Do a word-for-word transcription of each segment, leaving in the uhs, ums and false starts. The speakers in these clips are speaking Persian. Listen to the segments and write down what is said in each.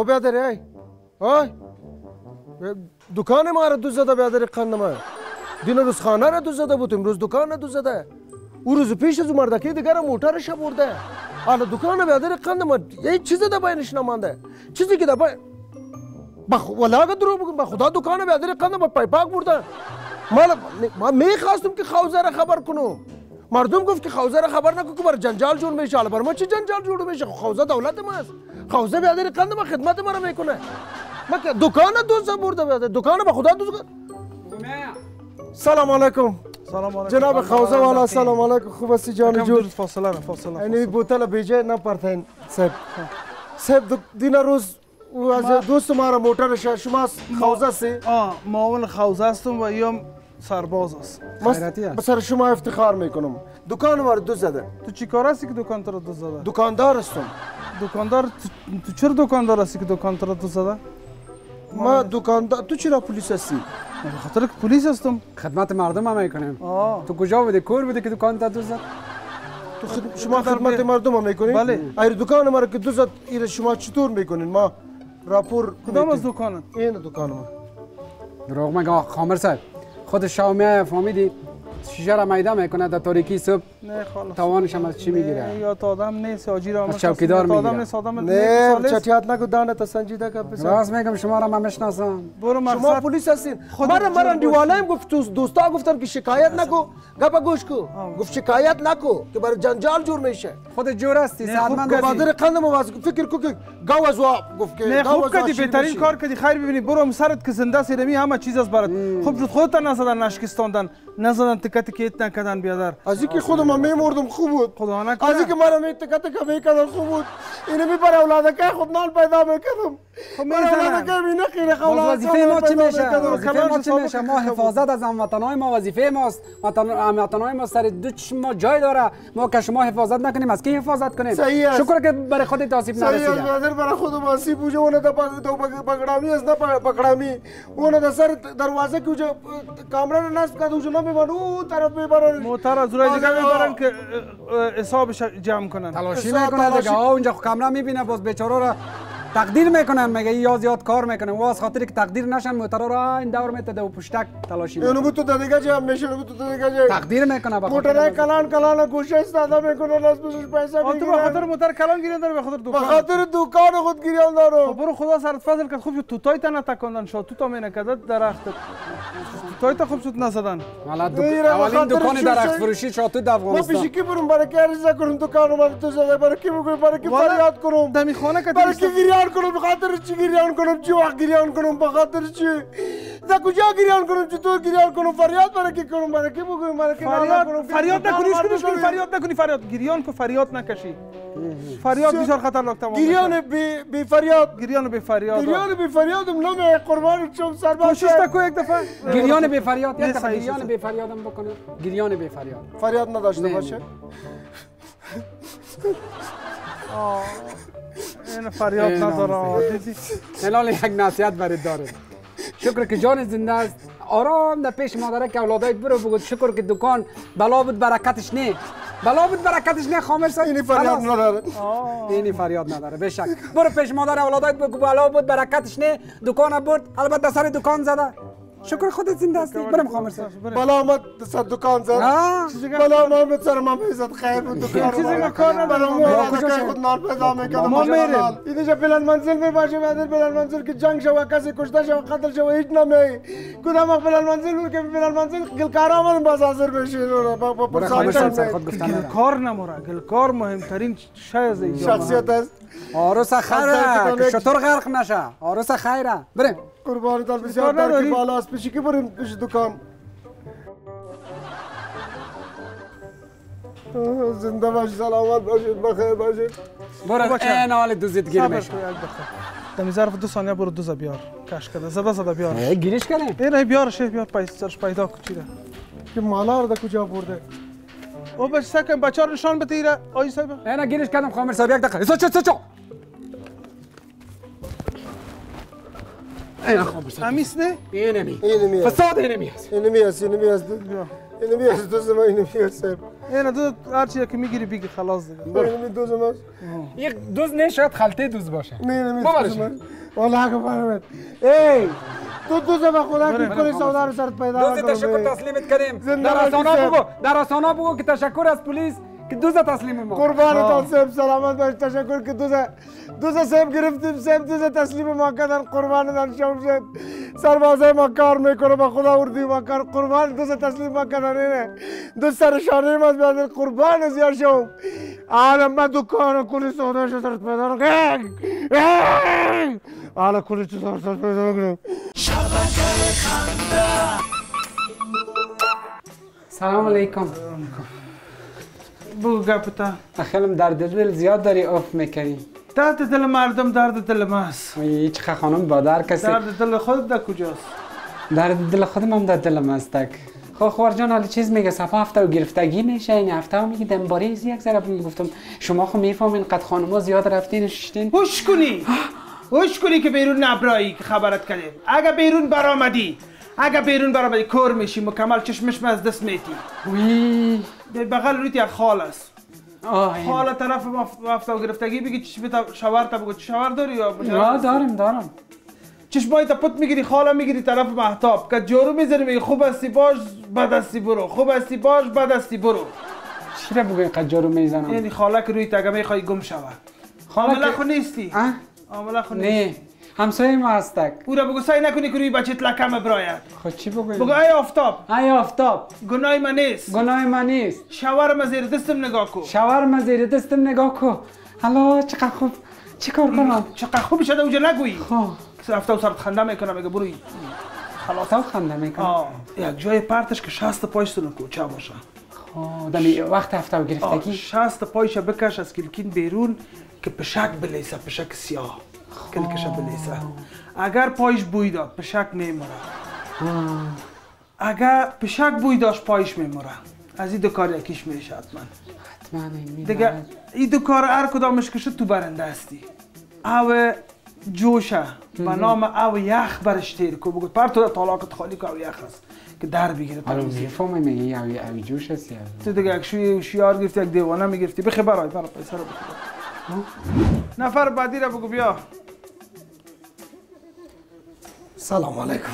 بیادری ای های دکان ما را دو زده بیادری قندمه دینا روز خانه را دو زده بود امروز دکان را دو زده او روز پیش از مردکی دیگر موترش برده حالا دکان بیادری قندمه یه چیزی در بینش نمانده چیزی که در بین بخ ولا درو بگم خدا دکان بیادری قندمه پای پاک برده ما میخواستم که خوزه را خبر کنم مردم گفت که خوزه را خبر نکن که بر جنجال جور میشه حالا بر ما چه جنجال جور میشه خوزه دولت ما است خوزه بیادری قندمه خدمت ما را میکنه ما که دکان دوست برده بیادر دکان به خدا دوست سلام علیکم سلام علیکم جناب خوزه والا سلام علیکم خوب هستی جان جور فاصله فاصله اینی بوتل بیجه نپرتین صاحب صاحب دینا روز او از دوست ما را موترش شما خوزه سی آه معاون خوزه هستم و یا سرباز است خیراتی است سر شما افتخار میکنم دکان ما رو دو زده تو چی کار هستی که دکان تو رو دو زده دکاندار هستم دکاندار تو چرا دکاندار هستی که دکان تو رو دو زده ما دکاندار تو چرا پلیس هستی به خاطر که پلیس هستم خدمت مردم هم میکنیم تو کجا بودی کور بودی که دکان تو دو زد تو خد... شما خدمت مردم هم میکنین بله ایر دکان ما رو که دو زد ایر شما چطور میکنین ما راپور کدام از دکانت این دکان ما دروغ میگه خامر صاحب خود شامیه فهمیدی شیشه را میده میکنه در تاریکی صبح نه خلاص توانش هم از چی میگیره یا تا آدم نیست آجی را از چوکیدار میگیره آدم نیست آدم نه چټیات نگو دانه سنجیده که بس راست میگم شما را من میشناسم برو شما پلیس هستین مرا مرا دیواله‌ام گفت دوستا گفتن که شکایت نکو گپا گوش کو گفت شکایت نکو که برای جنجال جور میشه خود جور هستی سعادتمند هستی گوادر قندم واز فکر کو که گاو وا گفت که نه خوب کردی بهترین کار کردی خیر ببینی برو سرت که زنده سیرمی همه چیز از برات خوب شد خودت نزدن نشکستاندن نزدن تکت کیت نکردن بیادر از اینکه خودم میمردم خوب بود خدا نکنه از اینکه مرا می تکت تک میکردن خوب بود اینو می بر اولاد که خود نال پیدا میکردم خب میزنم که می نخیره اولاد وظیفه ما چی میشه وظیفه ما چی میشه ما حفاظت از هموطنای ما وظیفه ماست هموطنای ما سر دو چشم ما جای داره ما که شما حفاظت نکنیم از کی حفاظت کنیم شکر که برای خودت آسیب نرسیده صحیح است برای خودم آسیب بوده اون تا پکڑامی است نه پکڑامی اون تا سر دروازه که کامرا نصب کرد اون نمیبرن طرف میبرن موتر از روی دیگه میبرن که حسابش جمع کنن تلاشی میکنن دیگه ها اونجا کامرا میبینه باز بیچاره را تقدیر میکنن میگه یا زیاد کار میکنه و از خاطر که تقدیر نشن موتر را این دور میتده و پشتک تلاشی میکنه اینو تو دیگه جمع میشه اینو تو دیگه جمع تقدیر میکنه به موتر کلان کلان گوشه استفاده میکنن از بهش پیسه میگیرن تو به خاطر موتر کلان گیرن داره به خاطر دکان به خاطر دکان خود گیران داره برو خدا سرت فضل کرد خوب شد تو تای تا نتکوندن شد تو تا می نکرد درخت تای تا خوب شد نزدن اولین دکان درخت فروشی شد تو افغانستان ما پیش کی برم برای کی عرضه کنم دکان ما تو زده برای کی میگم برای کی فریاد کنم دمی خانه که برای کی گریان کنم به خاطر چی گریان کنم چی وقت گریان کنم به خاطر چی دا کجا گریان کنم چطور گریان کنم فریاد برای کی کنم برای کی بگم برای کی فریاد فریاد نکنی کنش کنی فریاد نکنی فریاد گریان کو فریاد نکشی فریاد بسیار خطرناک تمام گریان بی بی فریاد گریان بی فریاد گریان بی فریاد نام قربان چم سرباز کوشش نکو یک دفعه گریان بی فریاد یک دفعه گریان بی فریادم بکنه گریان بی فریاد فریاد نداشته باشه آه این فریاد نداره دیدی الان یک نصیحت برات داره شکر که جان زنده است آرام در پیش مادره که اولادایت برو بگو شکر که دکان بلا بود برکتش نه بلا بود برکتش نه خامر صاحب اینی فریاد نداره اینی فریاد نداره به شک برو پیش مادر اولادایت بگو بلا بود برکتش نه دکان برد البته سر دکان زده شکر خودت زنده هستی برم خامر صاحب بلا آمد سر دکان زد بلا آمد سر ما میزد خیر بود دکان چیزی کار نداره ما خود نال پیدا میکنم ما میریم اینجا بلند منزل می باشه بعد بلند منزل که جنگ شوه کسی کشته شوه قتل شوه هیچ نمی کدام وقت بلند منزل بود که بلند منزل گلکار آمد باز حاضر بشه گلکار نموره گلکار مهمترین شای از اینجا شخصیت است آروس خیره که شطور غرق نشه آروس خیره بریم قربان دل بسیار در که بالا است پیشی که بریم پیش دکان زنده باشید سلامت باشید بخیر باشید برو این حال دوزید گیر میشه دمی ظرف دو ثانیه برو دوزا بیار کش کده زده زده بیار گیریش کنه اینه بیارش بیار پیسرش پیدا کچیره که مالا رو در کجا برده او بچه سکن بچه ها نشان بتیره آجی صاحبه اینه گیریش کردم خامر صاحب یک دقیقه سو چو سو چو امیس نه؟ اینه می اینه می فساد اینه می هست اینه می هست اینه می هست اینو بیا دوز ما اینو بیا سر اینا دو هر چیزی که میگیری بگی خلاص دیگه اینو دوز ما یک دوز نه شاید خلطه دوز باشه نه نه دوز ما والله حق فرمت ای تو دوز ما خدا که کلی سودا رو سرت پیدا دوز تشکر تسلیمت کردیم در آسانا بگو در آسانا بگو که تشکر از پلیس که دوز تسلیم ما قربان صاحب سلامت باش تشکر که دوز دوز صاحب گرفتیم صاحب دوز تسلیم ما کردن قربان دان شما صاحب سربازای ما کار میکنه با خدا اردی ما کار قربان دوز تسلیم ما کردن اینه دو سر شانه ما بیاد قربان زیاد شما حالا ما دکان کلی سودا شو سرت پیدا کنم حالا کلی سودا سرت پیدا کنم شبکه خنده. سلام علیکم. بگو گپتا. خیلیم درد دل زیاد داری آف میکنی. درد دل مردم درد دل ماست. هیچ خانم بادر کسی. درد دل خود در کجاست؟ درد دل خودم هم در دل ماستک. خو خوار جان حالی چیز میگه صفا هفته و گرفتگی میشه این هفته هم میگه دنباره از یک ذره میگفتم شما خو میفهمین قد خانم‌ها زیاد رفتین ششتین. هوش کنی. هوش کنی که بیرون نبرایی که خبرت کردیم. اگه بیرون برآمدی اگه بیرون برآمدی کور میشی مکمل چشمش از دست میتی. وی به بغل رویت یک خال است. آه خال طرف هفته و گرفتگی بگی چشم تا شاور تا بگو شاور داری یا نه دارم دارم. چشمای تا پت میگیری خالا میگیری طرف مهتاب که جارو میذاری میگی خوب هستی باش بد هستی برو خوب هستی باش بد هستی برو. چرا بگو اینقدر جارو میزنم؟ یعنی خاله که روی تگه میخوای گم شود. عامله خو نیستی؟ عامله خو نیستی؟ نه همسایه ما هستک. او را بگو سعی نکنی که روی بچت لکم براید. خود چی بگویم؟ بگو ای آفتاب. ای آفتاب. گناه من نیست. گناه من نیست. شاورم زیر دستم نگاه کو. شاورم زیر دستم نگاه کو. حالا چقدر خوب چیکار کنم؟ چقدر خوب شده اونجا نگویی. خب. رفته و سرت خنده میکنه میگه بروی. خلاص خنده میکنه. آه یک جای پرتش که شست پایشتون کوچه باشه. خب دمی وقت هفته و گرفتگی. شست پایش بکش از کلکین بیرون که پشک بلیسه پشک سیاه. کلکش بلیسه. اگر پایش بوی داد پشک میموره. اگر پشک بوی داشت پایش میموره. از این دو کار یکیش میشه حتما. حتما دیگه این دو کار هر کدامش که شد تو برنده هستی. او جوشه به نام او یخ برش تیر کو بگو پر تو طلاقت خالی که او یخ هست که در بگیره. حالا میفهمی میگی او او جوش هست یا تو دیگه یک شوی شیار گرفتی یک دیوانه میگرفتی بخی برای برای پیسه رو بخی. نفر بعدی رو بگو بیا. سلام علیکم.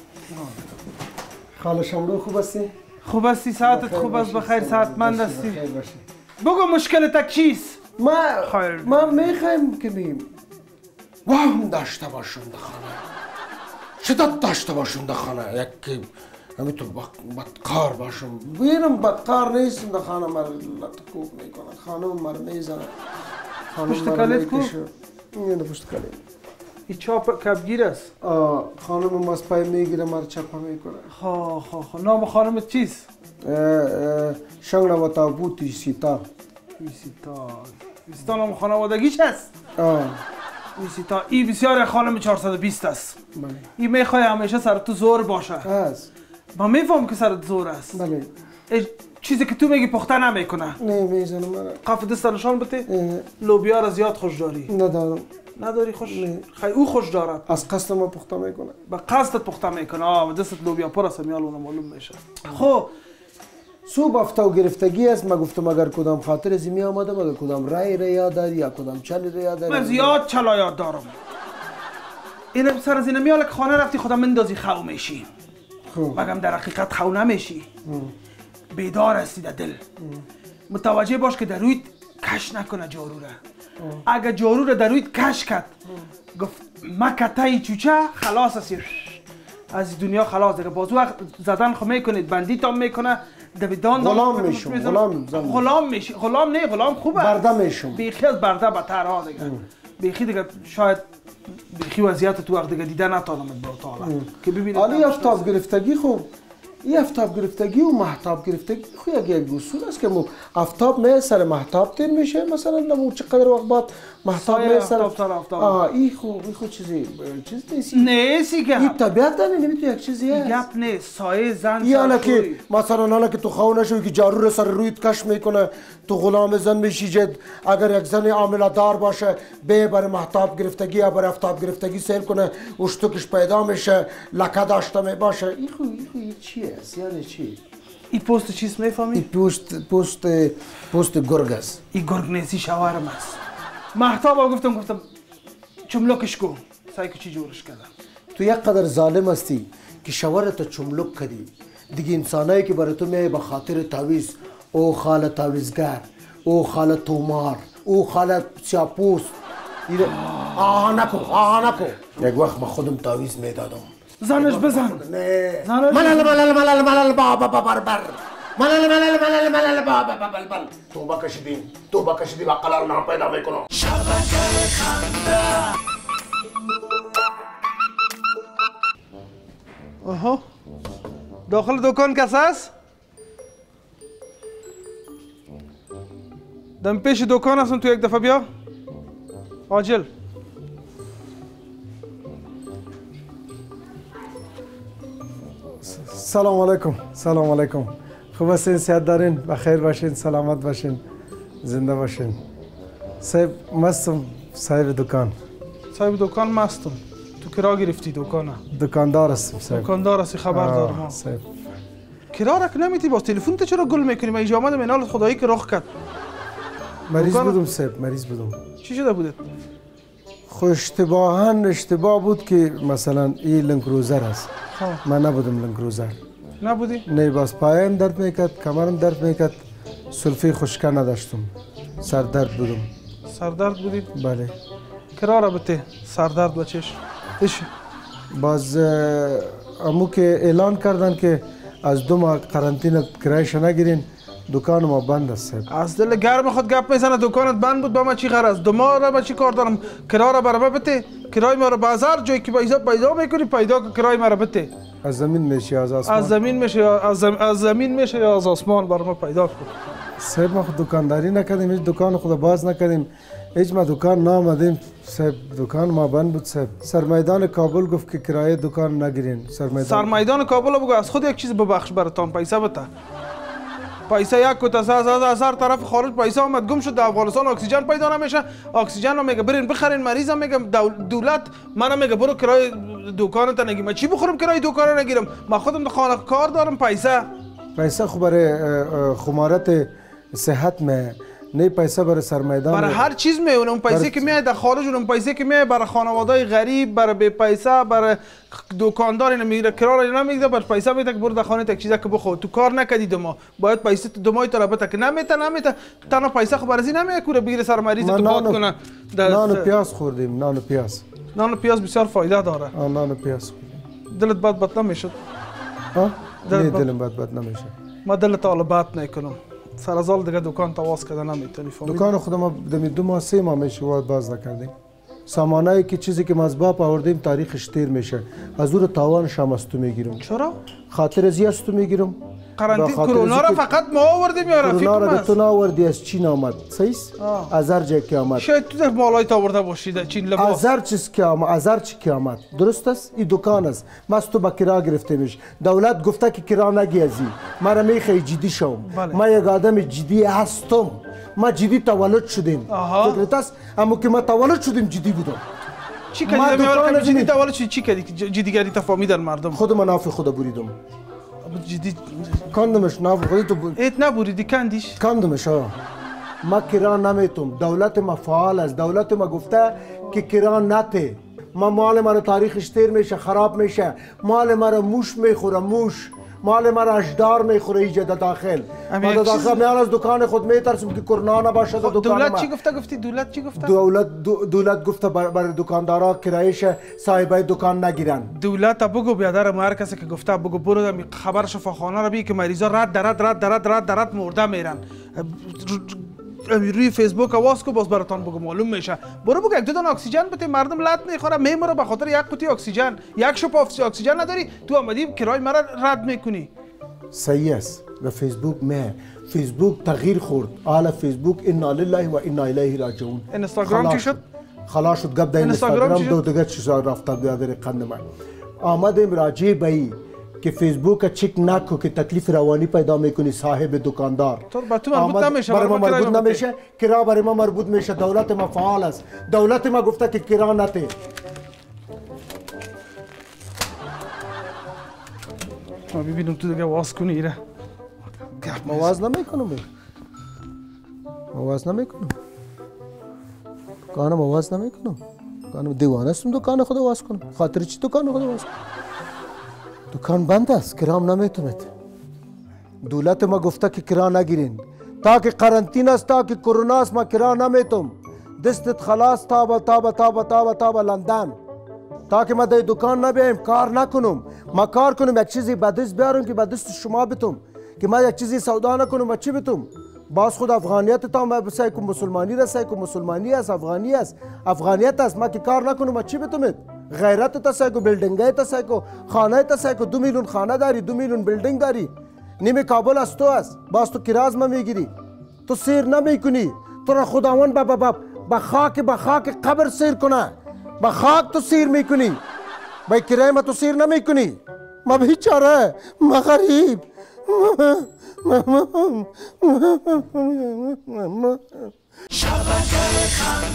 خاله شمرو خوب هستی؟ خوب هستی ساعتت خوب است بخیر صحتمند هستی. بگو مشکلت چیست؟ ما ما میخوایم که بیم وهم داشته باشم در خانه شدت داشته باشم در خانه یک همینطور بدکار باشم بیرم بدکار نیستم در خانه مرا لطکوب میکنه خانم مرا میزنه پشت کلت کو؟ اینه پشت کلت این چاپ کبگیر است؟ آه خانم ماسپای میگیره مرا چپا میکنه خواه خواه خواه نام خانمت چیست؟ شنگلا و تابوتی سیتا سیتا سیتا نام خانوادگیش هست؟ آه سیتا ای بسیار خانم چهارصد و بیست است. بله. ای میخوای همیشه سر تو زور باشه. هست. با میفهم که سرت زور است. بله. چیزی که تو میگی پخته نمیکنه. نه میزنه مرا. قف دست نشان بده. لوبیا را زیاد خوش داری. ندارم. نداری خوش؟ نه. خیلی او خوش دارد. از قصد ما پخته میکنه. با قصدت پخته میکنه. آه دستت لوبیا پر است میال اون معلوم میشه. خب صبح هفته و گرفتگی است ما گفتم اگر کدام خاطر از می آمده مگر کدام رای را یاد داری یا کدام چلی را یاد داری. من زیاد چلا یاد دارم. این سر از این میال که خانه رفتی خودم مندازی خو میشی. خب. مگم در حقیقت خو نمیشی. بیدار هستی در دل. متوجه باش که در رویت کش نکنه جارو را. اگر جارو را در رویت کش کرد گفت مکتای چوچه خلاص هستی. از دنیا خلاص دیگه باز وقت زدن خو میکنید بندی تام میکنه دویدان غلام میشم غلام غلام میشی غلام نه غلام خوبه برده میشم بیخی از برده بتر ها دیگه بیخی دیگه شاید بیخی وضعیت تو وقت دیگه دیده نتانم با تعالی که ببینید حالی افتاب گرفتگی خوب این افتاب گرفتگی و محتاب گرفتگی خو یک یک اصول است که مو افتاب می سر محتاب تیر میشه مثلا نمو چقدر وقت بعد محتاب می سر آه این خو این خو چیزی چیز نیست نیستی که این طبیعت داره نمیتونه یک چیزی است گپ نیست سایه زن یا که مثلا حالا که تو خو نشوی که جارو رو سر رویت کش میکنه تو غلام زن میشی جد اگر یک زن عامله دار باشه به بر محتاب گرفتگی یا بر افتاب گرفتگی سیر کنه اشتکش پیدا میشه لکه داشته می باشه این خو این خو چیه یعنی چی؟ این پست چیست میفهمی؟ این پست پست پست گرگ است. این گرگ نیستی شاورم است. مهتاب گفتم گفتم چملکش کو سعی که چی جورش کردم. تو یک قدر ظالم هستی که شاورت چملک کردی. دیگه انسانایی که برای تو میای به خاطر تعویض، او خاله تعویضگر، او خاله تومار، او خاله سیاپوس، آه نکو آه نکو. یک وقت با خودم تعویض میدادم. زنش بزن. نه. زنش ملل ملل ملل ملل بابا بابا بر. ملل ملل ملل ملل بابا بابا بر. توبه کشیدیم. توبه کشیدیم عقل نام پیدا میکنم. شبکه خنده. آها. داخل دکان کس است؟ دم پیش دکان هستم تو یک دفعه بیا. عاجل. سلام علیکم. سلام علیکم. خوب هستین؟ صحت دارین؟ بخیر باشین، سلامت باشین، زنده باشین. صاحب مستم، صاحب دکان. صاحب دکان مستم. تو کرا گرفتی دکانه؟ دکاندار هستم صاحب. دکاندار هستی خبر دارم. صاحب کرا رک نمیتی باز تلفن تو چرا گل میکنی؟ من اینجا آمدم اینال خدایی که رخ کرد. مریض دکان... بودم صاحب، مریض بودم. چی شده بودت؟ خو اشتباها اشتباه بود که مثلا این لنکروزر است. من نبودم لنکروزر. نبودی؟ نه باز پایم درد میکرد، کمرم درد میکرد، سلفی خشکه نداشتم، سر درد بودم. سر درد بودی؟ بله. کرا را بته سر درد بچش. ایش باز امو که اعلان کردن که از دو ماه قرنطینه کرایش نگیرین، دکان ما بند است. از دل گرم خود گپ میزنه دکانت بند بود با ما چی غرض؟ دو ماه را با چی کار دارم؟ کرا را برام بته. کرای ما را بازار جایی که پیدا پیدا میکنی پیدا که کرای ما را بته. از زمین میشه از آسمان؟ از زمین میشه از, زم... از زمین میشه یا از آسمان برای ما پیدا کن. صاحب ما خود دکانداری نکردیم، هیچ دکان خود باز نکردیم، هیچ ما دکان نامدیم صاحب، دکان ما بند بود صاحب. سرمیدان کابل گفت که کرایه دکان نگیرین. سرمیدان سرمیدان کابل بگو از خود یک چیز ببخش براتون پیسه بده. پیسه یک کوتا از از هر طرف خارج پیسه اومد گم شد. در افغانستان اکسیژن پیدا نمیشه. اکسیژن رو میگه برین بخرین مریضم میگم دولت منم میگه برو کرایه دکانت نگیر. من چی بخورم کرایه دکان نگیرم؟ من خودم در خانه کار دارم. پیسه پیسه خو برای خمارت صحت می نه، پیسه برای سرمیدان برای هر چیز میونه. اون پیسه که میاد در خارج، اون پیسه که میاد برای خانواده‌های غریب، برای بی پیسه، برای دکاندار نمیگیره، کرایه نمیگیره، برای پیسه میده که برو در خانه یک چیزا که بخور. تو کار نکردی دو ماه، باید پیسه دو ماه تو بده که نمیته نمیته تنها پیسه خو برازی نمیاد کوره بگیره سر مریض تو باد کنه. نان و پیاز خوردیم. نان و پیاز نان و پیاز بسیار فایده داره. آ نان و پیاز. دلت بد بد نمیشد؟ ها؟ نه دلم بد بد نمیشه. ما دلت حالا بد نکنم. سرازال دیگه دکان تواس کرده نمیتونی فهمی. دکان خودم ما دمی دو ماه سه ماه میشه واد باز نکردیم. سامانایی که چیزی که مزباپ آوردیم تاریخش تیر میشه. از اون تاوانش هم از تو میگیرم. چرا؟ خاطر از از تو میگیرم. قرنطینه کرونا را فقط ما آوردیم یا رفیق کرونا را ماست؟ تو نآوردی، از چین آمد. صحیح؟ از هر جای که آمد. شاید تو در مالای آورده باشید چین لباس. از هر چیز که آمد، از هر چی که آمد. درست است؟ این دکان است. ما از تو با کرا گرفته میش. دولت گفته که کرا نگیزی. ما را میخوای جدی شوم. بله. ما یک آدم جدی هستم. ما جدی تولد شدیم. فکرت است؟ اما که ما تولد شدیم جدی بودم. چی کردی؟ ما جدی تولد شدی چی کردی؟ جدیگری تفاهمیدن مردم. خود من ناف خود بریدم. جدی کاندمش ناف خودی تو ایت نبریدی کندیش؟ کاندمش ها. ما کرا نمیتونم. دولت ما فعال است. دولت ما گفته که کرا نته. ما مال ما تاریخش تیر میشه، خراب میشه. مال ما رو موش میخوره، موش. مال ما را اشدار میخوره اینجا داخل. ما داخل میان از دکان خود میترسم که کرونا نباشه در دکان ما. دولت چی گفته؟ گفتی دولت چی گفته؟ دولت دولت گفته برای دکاندارا کرایش صاحبای دکان نگیرن. دولت بگو بیادر ما هر کسی که گفته بگو برو خبر شفاخانه را بگی که مریضا رد رد رد رد رد رد مرده میرن. روی فیسبوک آواز کو باز براتون بگو معلوم میشه. برو بگو یک دو دانه اکسیژن بده مردم لط میخوره میموره به خاطر یک قوطی اکسیژن. یک شپ اکسیژن نداری تو اومدی کرای مرا رد میکنی. صحیح است. و فیسبوک نه، فیسبوک تغییر خورد. حالا فیسبوک انا لله و انا الیه راجعون. اینستاگرام چی شد؟ خلاص شد گپ در اینستاگرام دو دیگه چیزا رفته بیادر قند من. آمدیم راجع به ای که فیسبوک چک نکو که تکلیف روانی پیدا میکنی صاحب دکاندار. تو با تو مربوط نمیشه. برای ما مربوط نمیشه. کرا برای ما مربوط میشه. دولت ما فعال است. دولت ما گفته که کرا نته. ما ببینم تو دیگه واس کنی ایره. مواز نمیکنم مواز نمیکنم دکانم مواز نمیکنم دکانم دیوانه استم دکان خود واز کنم خاطر چی دکان خود واز کنم دکان بند است کرام نمیتونید دولت ما گفته که کرا نگیرین تا که قرنطینه است تا که کرونا است ما کرا نمیتونم دستت خلاص تابا تابا تابا تابا تابا لندن تا که ما در دکان نبیم کار نکنم ما کار کنم یک چیزی به دست بیارم که به دست شما بتم که ما یک چیزی سودا نکنم و چی بتم باز خود افغانیت تا ما بسای که مسلمانی را سای که مسلمانی است افغانی است افغانیت است ما که کار نکنم و چی بتم غیرت تا سای که بلدنگای تا سای که خانه تا سای که دو میلیون خانه داری دو میلیون بلدنگ داری نیمه کابل از تو است باز تو کراز ما میگیری تو سیر نمیکنی تو را خداوند با با با خاک با خاک قبر سیر کنه با خاک تو سیر میکنی با کرای ما تو سیر نمیکنی ما بیچاره ما غریب شبکه خنده